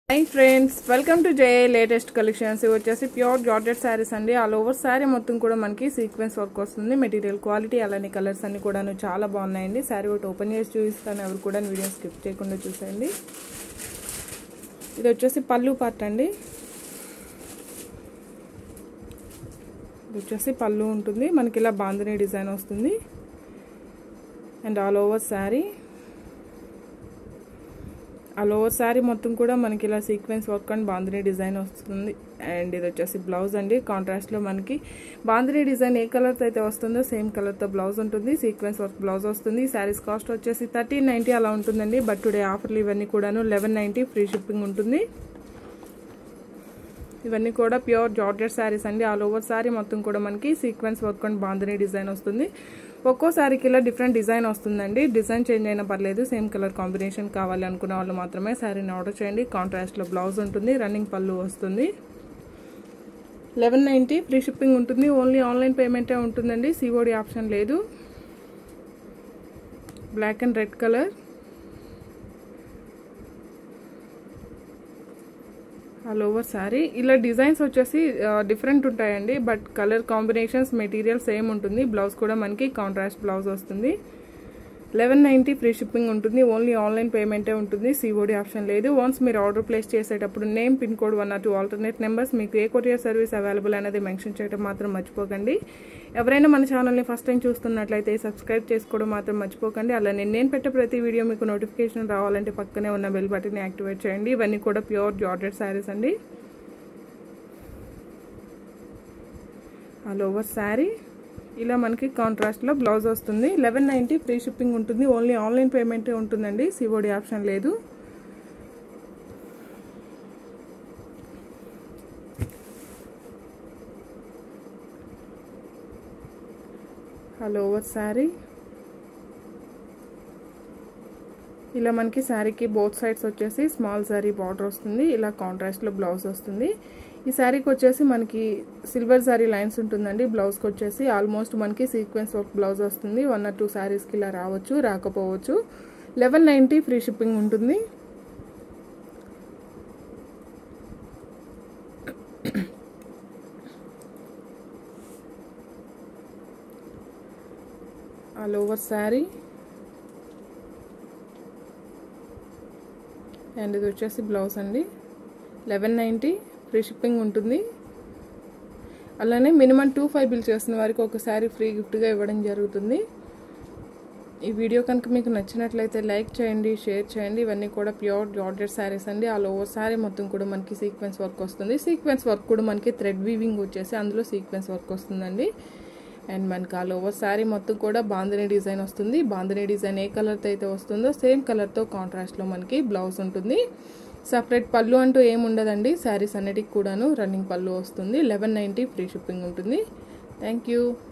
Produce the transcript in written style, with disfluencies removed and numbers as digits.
hi friends welcome to the latest collections ఇవి వచ్చేసి pure georgette saris అండి ఆల్ ఓవర్ సారీ మొత్తం కూడా మనకి సీక్వెన్స్ వర్క్ వస్తుంది మెటీరియల్ క్వాలిటీ అలానే కలర్స్ అన్ని కూడాను చాలా బాగున్నాయండి సారీ ఒకటి ఓపెన్ చేసి చూపిస్తాను ఎవరు కూడా వీడియో స్కిప్ చేయకుండా చూసేయండి ఇది వచ్చేసి పల్లు పార్ట్ అండి ఇది వచ్చేసి పల్లు ఉంటుంది మనకి ఇలా బాందిని డిజైన్ వస్తుంది అండ్ ఆల్ ఓవర్ సారీ మొత్తం కూడా మనకి ఇలా sequence work and bandhani design వస్తుంది అండ్ ఇది వచ్చేసి బ్లౌజ్ అండి కాంట్రాస్ట్ లో మనకి బాందిని డిజైన్ ఏ కలర్ తో అయితే వస్తుందో సేమ్ కలర్ తో బ్లౌజ్ ఉంటుంది సీక్వెన్స్ వర్క్ బ్లౌజ్ వస్తుంది సారీస్ కాస్ట్ వచ్చేసి 1390 అలా ఉంటుందండి బట్ టుడే ఆఫర్లు ఇవన్నీ కూడాను 1190 ఫ్రీ షిప్పింగ్ ఉంటుంది ఇవన్నీ కూడా ప్యూర్ జార్జెట్ సారీస్ అండి ఆల్ ఓవర్ సారీ మొత్తం కూడా మనకి sequence work and bandhani design వస్తుంది ఒక్కో సారీకి ఇలా డిఫరెంట్ డిజైన్ వస్తుందండి డిజైన్ చేంజ్ అయినా పర్లేదు సేమ్ కలర్ కాంబినేషన్ కావాలి అనుకున్న వాళ్ళు మాత్రమే సారీని ఆర్డర్ చేయండి కాంట్రాస్ట్ లో బ్లౌజ్ ఉంటుంది రన్నింగ్ పళ్ళు వస్తుంది 1190 ఫ్రీ షిప్పింగ్ ఉంటుంది ఓన్లీ ఆన్లైన్ పేమెంటే ఉంటుందండి సిఓడి ఆప్షన్ లేదు black and red colour all over sari ఇలా డిజైన్స్ వచ్చేసి డిఫరెంట్ ఉంటాయండి but colour combinations material same ఉంటుంది బ్లౌజ్ కూడా మనకి కాంట్రాస్ట్ బ్లౌజ్ వస్తుంది 1190 ఫ్రీ షిప్పింగ్ ఉంటుంది ఓన్లీ ఆన్లైన్ పేమెంటే ఉంటుంది సిఓడి ఆప్షన్ లేదు వన్స్ మీరు ఆర్డర్ ప్లేస్ చేసేటప్పుడు name pin code 1 or 2 alternate numbers మీకు ఏ కొరియర్ సర్వీస్ అవైలబుల్ అనేది మెన్షన్ చేయడం మాత్రం మర్చిపోకండి ఎవరైనా మన ఛానల్ని ఫస్ట్ టైం చూస్తున్నట్లయితే సబ్స్క్రైబ్ చేసుకోవడం మాత్రం మర్చిపోకండి అలానే నేను పెట్టే ప్రతి వీడియో మీకు నోటిఫికేషన్ రావాలంటే పక్కనే ఉన్న బెల్ బటన్ని యాక్టివేట్ చేయండి ఇవన్నీ కూడా ప్యూర్ జార్జెట్ సారీస్ అండి ఆల్ ఓవర్ సారీ ఇలా మనకి కాంట్రాస్ట్ లో బ్లౌజ్ వస్తుంది 1190 ఫ్రీ షిప్పింగ్ ఉంటుంది ఓన్లీ ఆన్లైన్ పేమెంటే ఉంటుందండి సిఓడి ఆప్షన్ లేదు ఆల్ ఓవర్ సారీ ఇలా మనకి సారీకి బోత్ సైడ్స్ వచ్చేసి స్మాల్ సారీ బార్డర్ వస్తుంది ఇలా కాంట్రాస్ట్ లో బ్లౌజ్ వస్తుంది ఈ సారీకి వచ్చేసి మనకి సిల్వర్ సారీ లైన్స్ ఉంటుందండి బ్లౌజ్కి వచ్చేసి ఆల్మోస్ట్ మనకి సీక్వెన్స్ వర్క్ బ్లౌజ్ వస్తుంది 1 or 2 సారీస్కి ఇలా రావచ్చు రాకపోవచ్చు 1190 ఫ్రీ షిప్పింగ్ ఉంటుంది ఆల్ ఓవర్ సారీ అండ్ ఇది వచ్చేసి బ్లౌజ్ అండి 1190 ఫ్రీ షిప్పింగ్ ఉంటుంది అలానే మినిమం 25 బిల్ చేసిన వారికి ఒక సారీ ఫ్రీ గిఫ్ట్గా ఇవ్వడం జరుగుతుంది ఈ వీడియో కనుక మీకు నచ్చినట్లయితే లైక్ చేయండి షేర్ చేయండి ఇవన్నీ కూడా ప్యూర్ జార్జెట్ సారీస్ అండి ఆల్ ఓవర్ సారీ మొత్తం కూడా మనకి సీక్వెన్స్ వర్క్ వస్తుంది సీక్వెన్స్ వర్క్ కూడా మనకి థ్రెడ్ వీవింగ్ వచ్చేసి అందులో సీక్వెన్స్ వర్క్ వస్తుందండి అండ్ మనకి ఆల్ ఓవర్ సారీ మొత్తం కూడా బాందిని డిజైన్ వస్తుంది బాందిని డిజైన్ ఏ కలర్తో అయితే వస్తుందో సేమ్ కలర్తో కాంట్రాస్ట్లో మనకి బ్లౌజ్ ఉంటుంది సపరేట్ పళ్ళు అంటూ ఏమి ఉండదండి శారీస్ అన్నిటికి కూడాను రన్నింగ్ పళ్ళు వస్తుంది 1190 ఫ్రీ షిప్పింగ్ ఉంటుంది థ్యాంక్ యూ